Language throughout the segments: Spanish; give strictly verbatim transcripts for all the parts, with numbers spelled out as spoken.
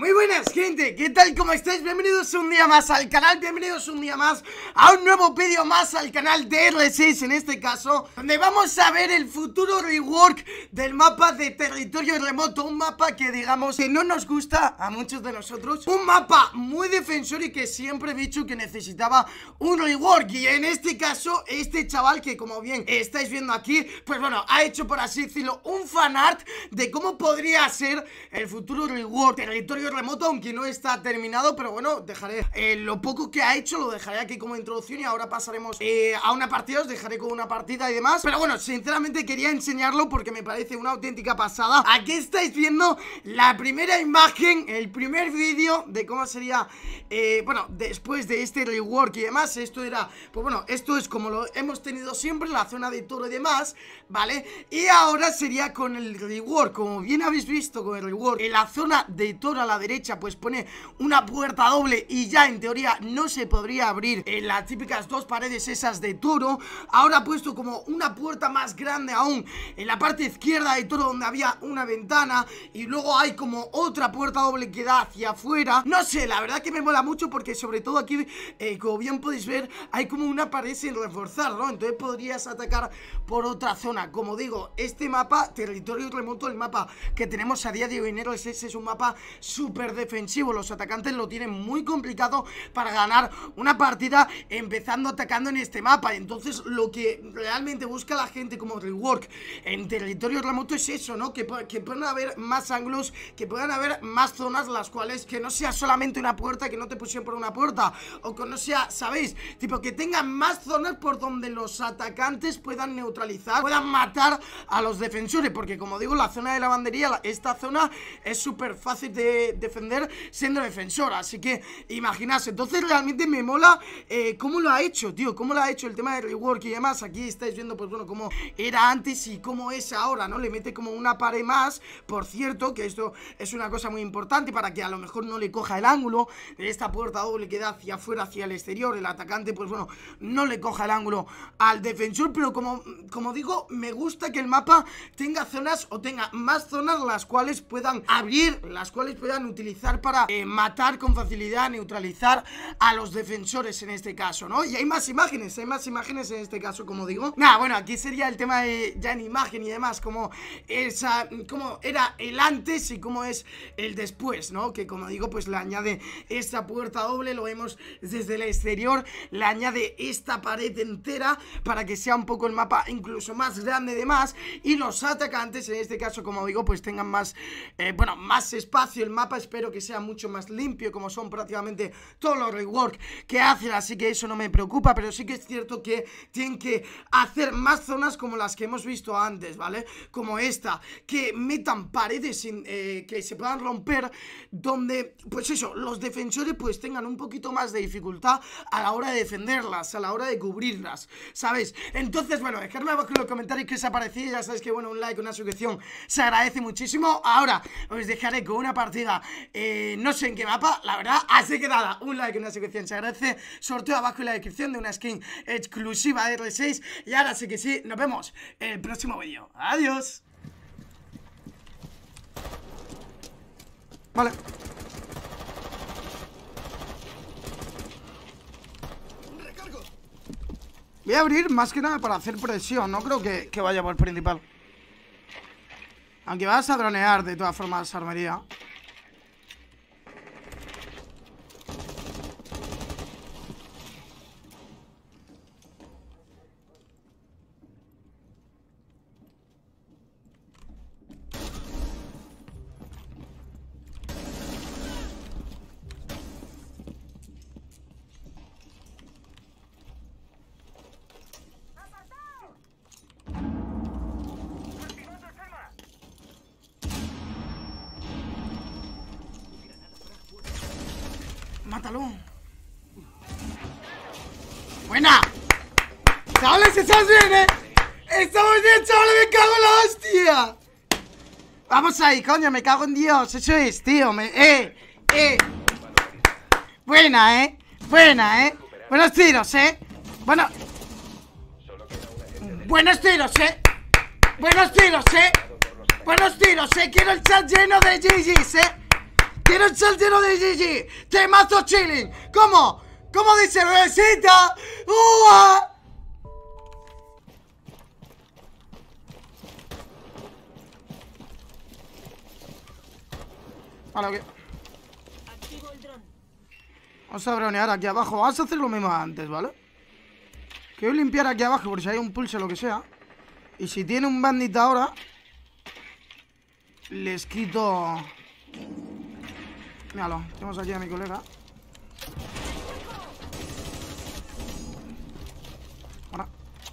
Muy buenas, gente, ¿qué tal? ¿Cómo estáis? Bienvenidos un día más al canal, bienvenidos un día más a un nuevo vídeo más al canal de R seis, en este caso, donde vamos a ver el futuro rework del mapa de Territorio Remoto. Un mapa que, digamos, que no nos gusta a muchos de nosotros. Un mapa muy defensor y que siempre he dicho que necesitaba un rework. Y en este caso, este chaval que, como bien estáis viendo aquí, pues bueno, ha hecho, por así decirlo, un fanart de cómo podría ser el futuro rework Territorio Remoto, aunque no está terminado. Pero bueno, dejaré eh, lo poco que ha hecho, lo dejaré aquí como introducción. Y ahora pasaremos eh, a una partida, os dejaré con una partida y demás. Pero bueno, sinceramente quería enseñarlo porque me parece una auténtica pasada. Aquí estáis viendo la primera imagen, el primer vídeo de cómo sería, eh, bueno, después de este rework y demás. Esto era, pues bueno, esto es como lo hemos tenido siempre, la zona de toro y demás, ¿vale? Y ahora sería con el rework, como bien habéis visto con el rework, en la zona de toro a la derecha pues pone una puerta doble y ya en teoría no se podría abrir en las típicas dos paredes esas de toro. Ahora ha puesto como una puerta más grande aún en la parte izquierda de toro, donde había una ventana, y luego hay como otra puerta doble que da hacia afuera. No sé, la verdad que me mola mucho porque sobre todo aquí, eh, como bien podéis ver, hay como una pared sin reforzar, ¿no? Entonces podrías atacar por otra zona. Como digo, este mapa, Territorio Remoto, el mapa que tenemos a día de hoy en R seis, es un mapa súper defensivo. Los atacantes lo tienen muy complicado para ganar una partida empezando atacando en este mapa. Entonces lo que realmente busca la gente como rework en Territorio Remoto es eso, ¿no? Que, que puedan haber más ángulos, que puedan haber más zonas, las cuales que no sea solamente una puerta, que no te pusieron por una puerta, o que no sea, ¿sabéis? Tipo, que tengan más zonas por donde los atacantes puedan neutralizar, puedan matar a los defensores. Porque como digo, la zona de lavandería, esta zona es súper fácil de defender siendo defensor, así que imaginaos. Entonces realmente me mola eh, cómo lo ha hecho, tío, cómo lo ha hecho el tema de rework y demás. Aquí estáis viendo, pues bueno, cómo era antes y cómo es ahora, ¿no? Le mete como una pared más, por cierto, que esto es una cosa muy importante para que a lo mejor no le coja el ángulo de esta puerta doble que da hacia afuera, hacia el exterior. El atacante, pues bueno, no le coja el ángulo al defensor. Pero como, como digo, me gusta que el mapa tenga zonas, o tenga más zonas, las cuales puedan abrir, las cuales puedan utilizar para eh, matar con facilidad, neutralizar a los defensores en este caso, ¿no? Y hay más imágenes, hay más imágenes en este caso, como digo. Nada, bueno, aquí sería el tema de, ya en imagen y demás, como esa, como era el antes y cómo es el después, ¿no? Que como digo, pues le añade esta puerta doble, lo vemos desde el exterior, le añade esta pared entera para que sea un poco el mapa incluso más grande de más, y los atacantes en este caso, como digo, pues tengan más, eh, bueno, más espacio. El mapa espero que sea mucho más limpio, como son prácticamente todos los rework que hacen, así que eso no me preocupa. Pero sí que es cierto que tienen que hacer más zonas como las que hemos visto antes, ¿vale? Como esta, que metan paredes sin, eh, que se puedan romper, donde, pues eso, los defensores pues tengan un poquito más de dificultad a la hora de defenderlas, a la hora de cubrirlas, ¿sabes? Entonces, bueno, dejadme abajo en los comentarios qué os ha parecido. Ya sabéis que, bueno, un like, una suscripción se agradece muchísimo. Ahora os dejaré con una partida, eh, no sé en qué mapa, la verdad, así que nada, un like, una suscripción se agradece. Sorteo abajo en la descripción de una skin exclusiva de R seis. Y ahora sí que sí, nos vemos en el próximo vídeo. Adiós. Vale. Voy a abrir más que nada para hacer presión. No creo que, que vaya por el principal. Aunque vas a dronear de todas formas, armería. Mátalo. Buena. Chavales, estamos bien, eh. Estamos bien, chavales, me cago en la hostia. Vamos ahí, coño, me cago en Dios. Eso es, tío, me... Eh, eh. Buena, eh. Buena, eh. Buenos tiros, eh. Bueno. Buenos tiros, eh. Buenos tiros, eh. Buenos tiros, eh. Quiero el chat lleno de G Gs, eh. Tiene el saltero de G G. Temazo chilling. ¿Cómo? ¿Cómo dice bebecita? ¡Ua! Vale, ok. Vamos a bronear aquí abajo. Vamos a hacer lo mismo antes, ¿vale? Quiero limpiar aquí abajo por si hay un pulse o lo que sea. Y si tiene un bandit ahora, les quito... Míralo, tenemos aquí a mi colega. Ahora.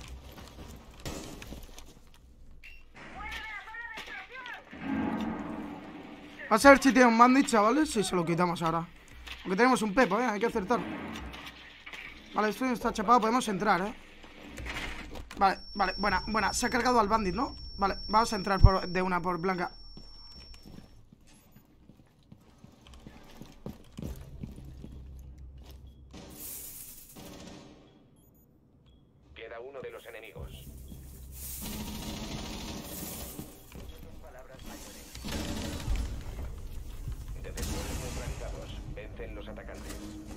Vamos a ver si tiene un bandit, chavales. Si se lo quitamos ahora. Aunque tenemos un pepo, eh, hay que acertar. Vale, esto no está chapado, podemos entrar, eh. Vale, vale, buena, buena. Se ha cargado al bandit, ¿no? Vale, vamos a entrar por, de una por blanca. Queda uno de los enemigos. Palabras mayores. Detectores neutralizados. Vencen los atacantes.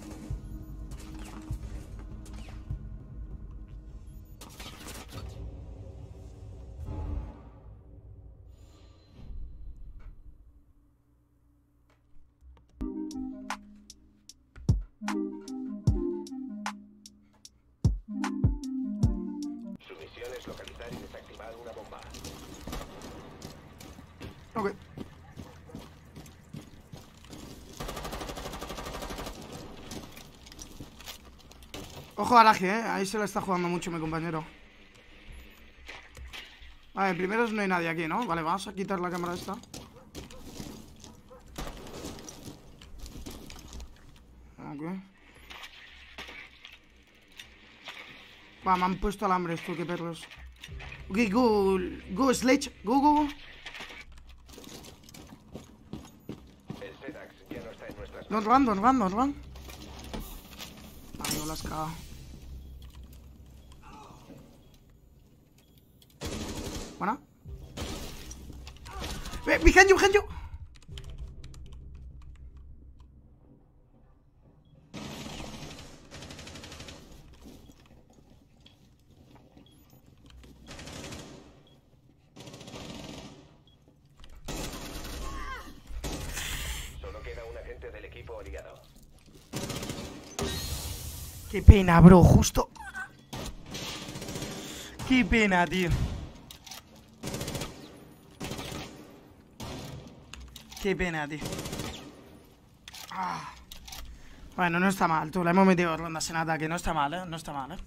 Su misión es localizar y desactivar una bomba. Ok. Ojo garaje, eh. Ahí se lo está jugando mucho mi compañero. Vale, primero no hay nadie aquí, ¿no? Vale, vamos a quitar la cámara esta. Ok. Va, me han puesto alambre esto, qué perros. Ok, go, go, Sledge, go, go, go. El Sedax ya no está en nuestras Don't run, don't run, don't run. Vale, no la has cagado. Buena. Eh, behind you, behind you. Solo queda un agente del equipo aliado. Qué pena, bro, justo. Qué pena, tío. Qué pena, tío. Ah. Bueno, no está mal, tú. Le hemos metido rondas en ataque. No está mal, eh. No está mal, eh.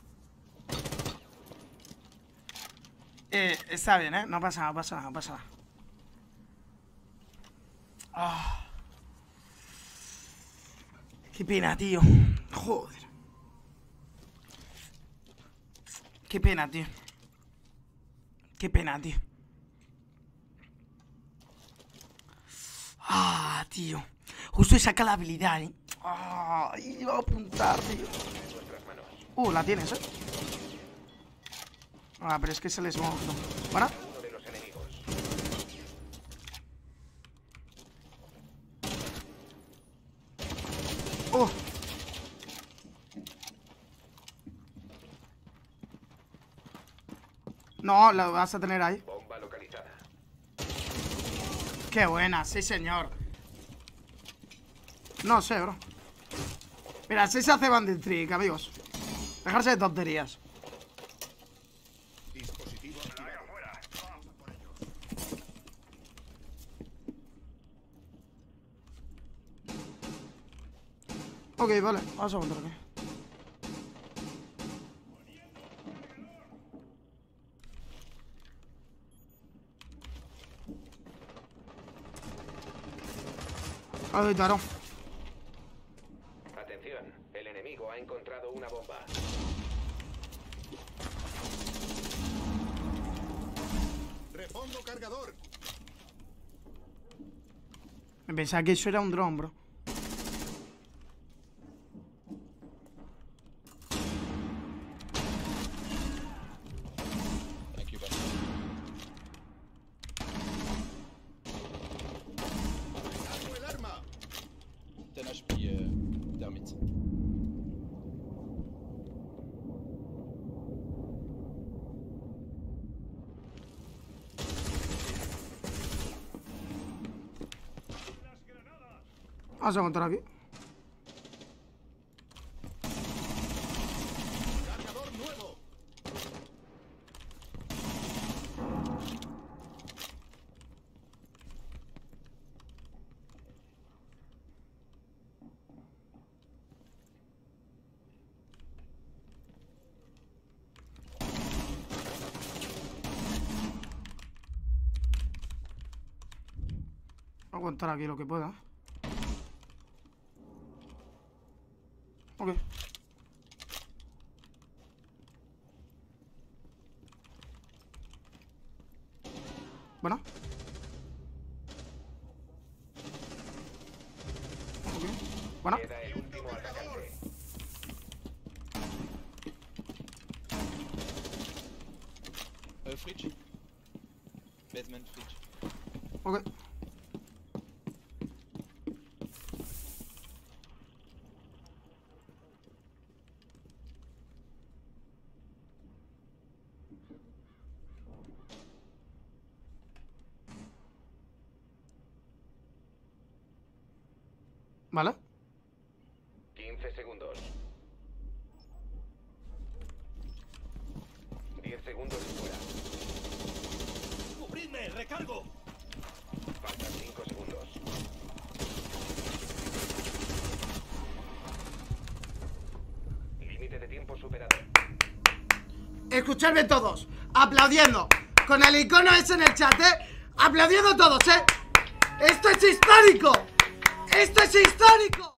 Eh, está bien, eh. No pasa nada, no pasa nada, no pasa nada. Ah. Qué pena, tío. Joder. Qué pena, tío. Qué pena, tío. Ah, tío. Justo saca la habilidad, eh. Ah, iba a apuntar, tío. Uh, la tienes, eh. Ah, pero es que se les monstruo. ¿Para? Uno de los enemigos. Oh. No, la vas a tener ahí. Bomba localizada. Qué buena, sí señor. No sé, bro. Mira, así se hace Bandit Trick, amigos. Dejarse de tonterías. Dispositivo activado. Ok, vale, vamos a aguantar aquí. Ay, Taro. Atención, el enemigo ha encontrado una bomba. Repongo cargador. Me pensaba que eso era un dron, bro. ¡Cargo el arma! Vamos a aguantar aquí. Cargador nuevo. Aguantar aquí lo que pueda. Ok. Bueno. Ok. Bueno. Queda el último atacante. Äh, Fridge. Basement, Fridge. Ok. Vale. quince segundos. diez segundos y fuera. ¡Cubridme! ¡Recargo! Faltan cinco segundos. Límite de tiempo superado. Escuchadme todos, aplaudiendo, con el icono ese en el chat, ¿eh? Aplaudiendo todos, ¿eh? ¡Esto es histórico! ¡Esto es histórico!